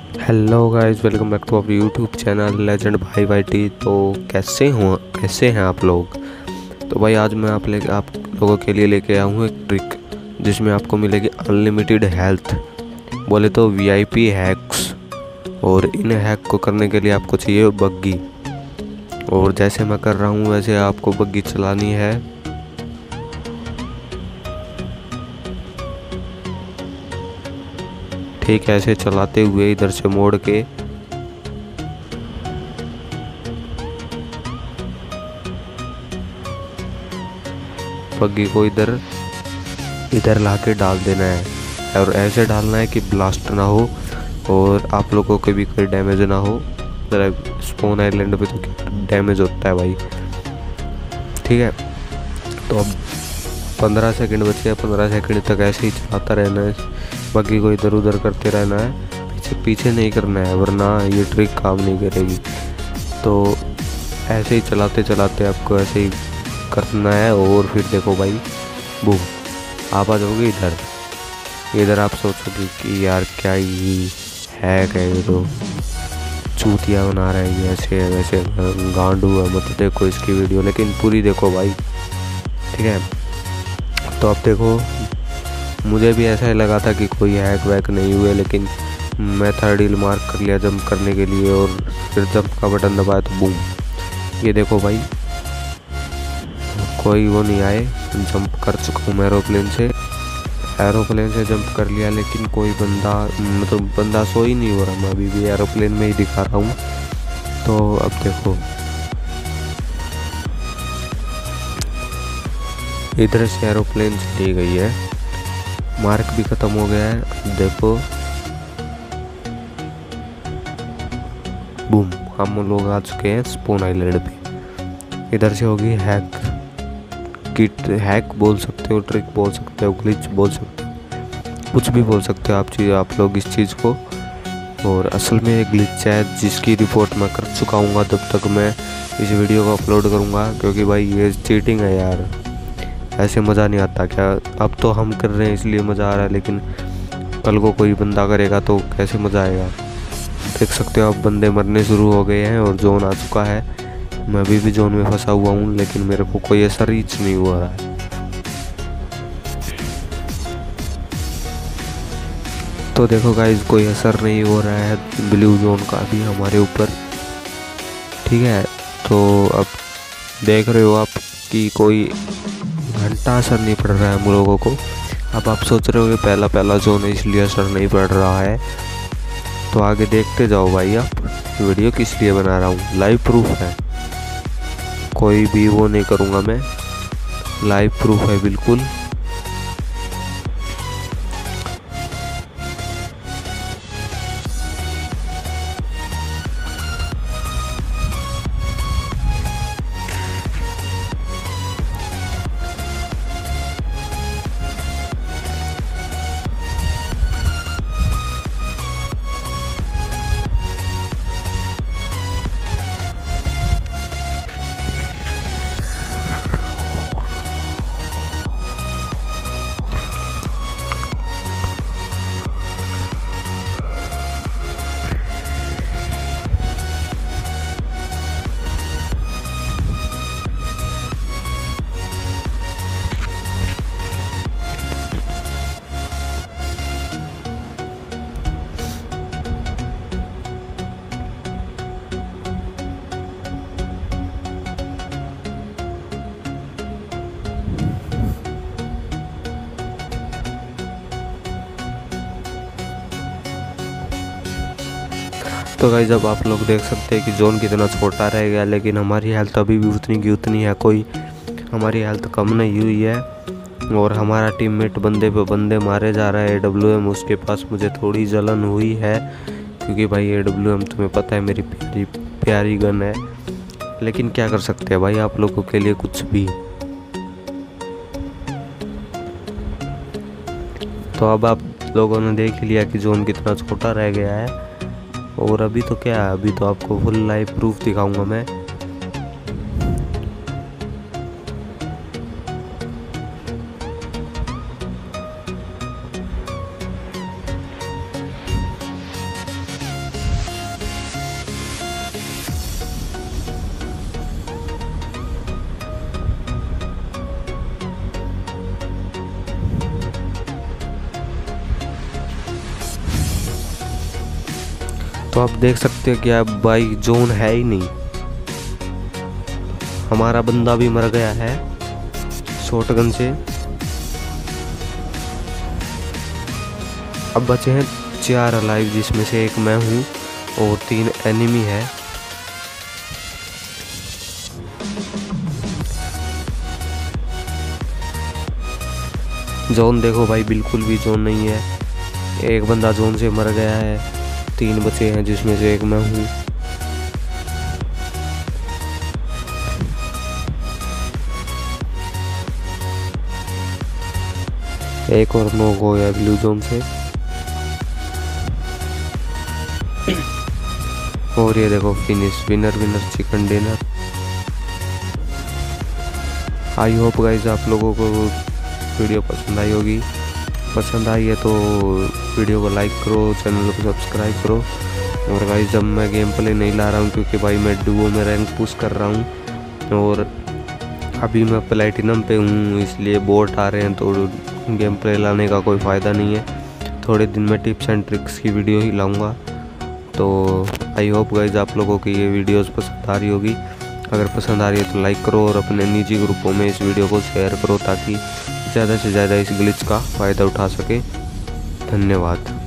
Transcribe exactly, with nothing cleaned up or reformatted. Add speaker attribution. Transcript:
Speaker 1: Hello guys, welcome back to our YouTube channel legend भाई Y T. तो कैसे हो कैसे हैं आप लोग। तो भाई आज मैं आप ले आप लोगों के लिए लेके आया हूँ एक ट्रिक जिसमें आपको मिलेगी अनलिमिटेड हेल्थ, बोले तो वीआईपी हैक्स। और इन हैक को करने के लिए आपको चाहिए बग्गी। और जैसे मैं कर रहा हूँ वैसे आपको बग्गी चलानी है। ठीक है, ऐसे चलाते हुए इधर से मोड़ के बग्गी को इधर इधर ला के डाल देना है। और ऐसे डालना है कि ब्लास्ट ना हो और आप लोगों को भी कोई डैमेज ना हो। ज़रा स्पोन आइलैंड पे तो डैमेज होता है भाई। ठीक है, तो अब पंद्रह सेकंड बचे हैं। पंद्रह सेकंड तक ऐसे ही चलाता रहना है, बग्गी को इधर उधर करते रहना है, पीछे पीछे नहीं करना है वरना ये ट्रिक काम नहीं करेगी। तो ऐसे ही चलाते चलाते आपको ऐसे ही करना है। और फिर देखो भाई, बूम, आप आ जाओगे इधर। इधर आप सोचोगे कि यार क्या ये हैक है, ये तो चूतिया बना रहा है, ये ऐसे है वैसे गांडू है। मत देखो इसकी वीडियो, लेकिन पूरी देखो भाई। ठीक है, तो अब देखो, मुझे भी ऐसा ही लगा था कि कोई हैक वैक नहीं हुए, लेकिन मैं थर्ड हिल मार्क कर लिया जंप करने के लिए और फिर जंप का बटन दबाया तो बूम। ये देखो भाई, कोई वो नहीं आए। जंप कर चुका हूँ मैं एरोप्लेन से एरोप्लेन से जंप कर लिया, लेकिन कोई बंदा मतलब बंदा सो ही नहीं हो रहा। मैं अभी भी एरोप्लेन में ही दिखा रहा हूँ। तो अब देखो, इधर से एरोप्लेन चली गई है, मार्क भी ख़त्म हो गया है। अब देखो, बूम, हम लोग आ चुके हैं स्पोन आइलैंड पे। इधर से होगी हैक की, हैक बोल सकते हो, ट्रिक बोल सकते हो, ग्लिच बोल सकते हो, कुछ भी बोल सकते हो आप चीज़ आप लोग इस चीज़ को। और असल में एक ग्लिच है जिसकी रिपोर्ट मैं कर चुका हूँ जब तक मैं इस वीडियो को अपलोड करूँगा, क्योंकि भाई ये चीटिंग है यार, ऐसे मज़ा नहीं आता क्या। अब तो हम कर रहे हैं इसलिए मज़ा आ रहा है, लेकिन कल को कोई बंदा करेगा तो कैसे मज़ा आएगा। देख सकते हो अब बंदे मरने शुरू हो गए हैं और जोन आ चुका है। मैं अभी भी जोन में फंसा हुआ हूँ, लेकिन मेरे को कोई ऐसा रीच नहीं हुआ है। तो देखो गाइस, कोई असर नहीं हो रहा है ब्लू जोन का भी हमारे ऊपर। ठीक है, तो अब देख रहे हो आप कि कोई घंटा असर नहीं पड़ रहा है हम लोगों को। अब आप सोच रहे हो कि पहला पहला जोन है इसलिए असर नहीं पड़ रहा है, तो आगे देखते जाओ भाई। आप वीडियो किस लिए बना रहा हूँ, लाइव प्रूफ है, कोई भी वो नहीं करूँगा मैं, लाइव प्रूफ है बिल्कुल। तो गाइस, अब आप लोग देख सकते हैं कि जोन कितना छोटा रह गया, लेकिन हमारी हेल्थ अभी भी उतनी की उतनी है, कोई हमारी हेल्थ कम नहीं हुई है। और हमारा टीममेट बंदे पे बंदे मारे जा रहा है। ए डब्ल्यू एम उसके पास मुझे थोड़ी जलन हुई है, क्योंकि भाई ए डब्ल्यू एम तुम्हें पता है मेरी प्यारी प्यारी गन है, लेकिन क्या कर सकते हैं भाई आप लोगों के लिए कुछ भी। तो अब आप लोगों ने देख लिया कि जोन कितना छोटा रह गया है। और अभी तो क्या है, अभी तो आपको फुल लाइव प्रूफ दिखाऊंगा मैं। तो आप देख सकते हो कि अब भाई जोन है ही नहीं, हमारा बंदा भी मर गया है शॉटगन से। अब बचे हैं चार अलाइव, जिसमें से एक मैं हूँ और तीन एनिमी है। जोन देखो भाई, बिल्कुल भी जोन नहीं है। एक बंदा जोन से मर गया है, तीन बचे हैं जिसमें से एक मैं हूँ। एक और नॉक हो गया ब्लू जोन से। और ये देखो finish, winner winner chicken dinner. I hope guys आप लोगों को वीडियो पसंद आई होगी। पसंद आई है तो वीडियो को लाइक करो, चैनल को सब्सक्राइब करो। और गाइस जब मैं गेम प्ले नहीं ला रहा हूँ क्योंकि भाई मैं डुओ में रैंक पुश कर रहा हूँ और अभी मैं प्लैटिनम पे हूँ, इसलिए बोट आ रहे हैं तो गेम प्ले लाने का कोई फ़ायदा नहीं है। थोड़े दिन में टिप्स एंड ट्रिक्स की वीडियो ही लाऊंगा। तो आई होप गाइस आप लोगों की ये वीडियोस पसंद आ रही होगी। अगर पसंद आ रही है तो लाइक करो और अपने निजी ग्रुपों में इस वीडियो को शेयर करो ताकि ज़्यादा से ज़्यादा इस ग्लिच का फ़ायदा उठा सके। धन्यवाद।